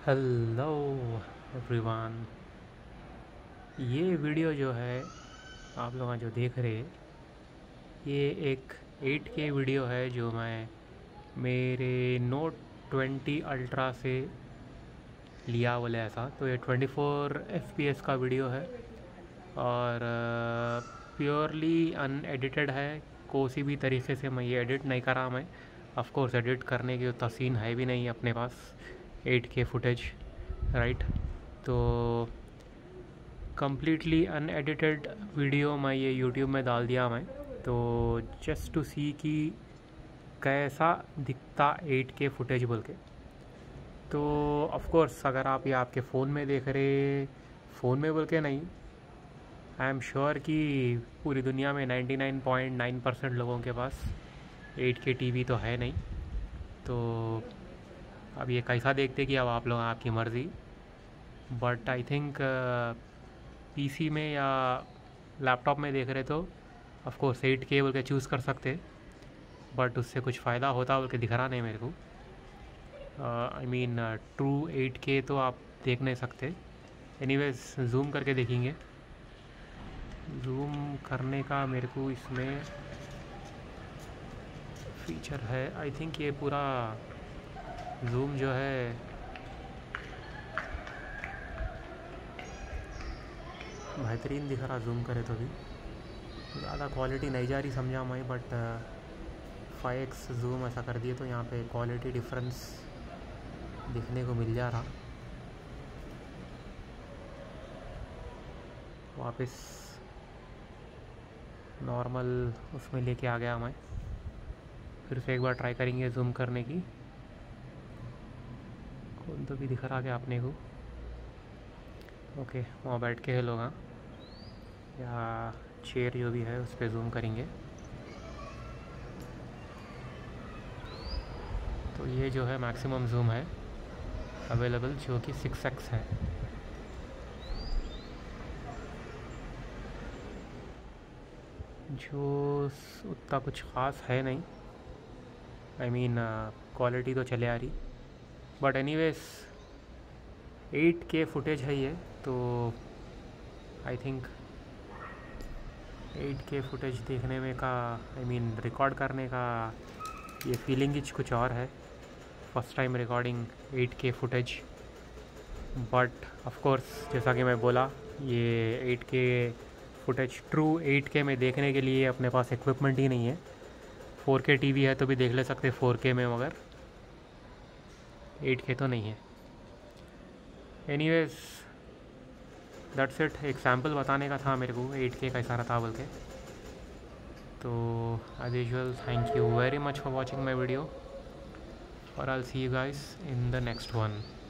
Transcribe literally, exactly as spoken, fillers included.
Hello everyone. ये video जो है आप लोग जो देख रहे हैं, ये एक एट के वीडियो है जो मैं मेरे नोट ट्वेंटी अल्ट्रा से लिया बोले ऐसा। तो ये twenty four F P S का वीडियो है और प्योरली अनएडिटेड है। कोई भी तरीके से मैं ये एडिट नहीं करा। मैं ऑफ कोर्स एडिट करने की उतना सीन है भी नहीं अपने पास एट के फुटेज, राइट। तो कम्प्लीटली अनएडिटेड वीडियो मैं ये यूट्यूब में डाल दिया मैं, तो जस्ट टू सी कि कैसा दिखता एट के फुटेज बोल के। तो ऑफ कोर्स अगर आप ये आपके फ़ोन में देख रहे, फ़ोन में बोल के नहीं, आई एम श्योर कि पूरी दुनिया में ninety nine point nine percent लोगों के पास एट के टीवी तो है नहीं। तो अब ये कैसा देखते कि अब आप लोग आपकी मर्ज़ी, बट आई थिंक पीसी में या लैपटॉप में देख रहे तो ऑफ कोर्स एट के बोल के चूज़ कर सकते, बट उससे कुछ फ़ायदा होता बोल के दिख रहा नहीं मेरे को। आई मीन ट्रू एट के तो आप देख नहीं सकते। एनीवेज जूम करके देखेंगे। जूम करने का मेरे को इसमें फीचर है, आई थिंक ये पूरा जूम जो है बेहतरीन दिख रहा। जूम करे तो भी ज़्यादा क्वालिटी नहीं जा रही समझा मैं, बट फाइव एक्स जूम ऐसा कर दिए तो यहाँ पे क्वालिटी डिफरेंस दिखने को मिल जा रहा। वापस नॉर्मल उसमें लेके आ गया मैं। फिर से एक बार ट्राई करेंगे जूम करने की। कौन तो भी दिख रहा क्या आपने को? ओके, वहाँ बैठ के है लोग, हाँ, या चेयर जो भी है उस पर जूम करेंगे। तो ये जो है मैक्सिमम जूम है अवेलेबल, जो कि सिक्स एक्स है। जो उतना कुछ ख़ास है नहीं, आई मीन क्वालिटी तो चले आ रही, but anyways eight K footage है ये। तो I think eight K footage देखने में का, आई मीन रिकॉर्ड करने का ये फीलिंग ही कुछ और है। First time recording eight K footage, but of course जैसा कि मैं बोला, ये eight K footage true eight के में देखने के लिए अपने पास इक्विपमेंट ही नहीं है। फोर के टीवी है तो भी देख ले सकते फोर के में, मगर एट के तो नहीं है। Anyways that's it. एक सैम्पल बताने का था मेरे को एट के कैसा रहता बोल के। तो as usual thank you very much for watching my video, और I will see you guys in the next one.